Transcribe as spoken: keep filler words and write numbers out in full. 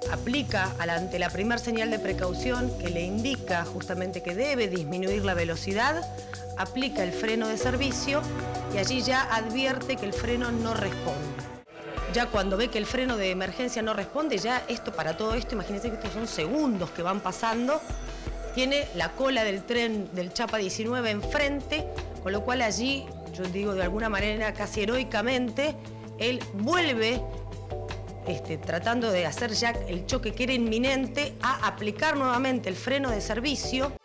aplica ante la primera señal de precaución que le indica justamente que debe disminuir la velocidad, aplica el freno de servicio y allí ya advierte que el freno no responde. Ya cuando ve que el freno de emergencia no responde, ya esto, para todo esto, imagínense que estos son segundos que van pasando, tiene la cola del tren del Chapa diecinueve enfrente, con lo cual allí, yo digo de alguna manera casi heroicamente, él vuelve, este, tratando de hacer ya el choque que era inminente, a aplicar nuevamente el freno de servicio.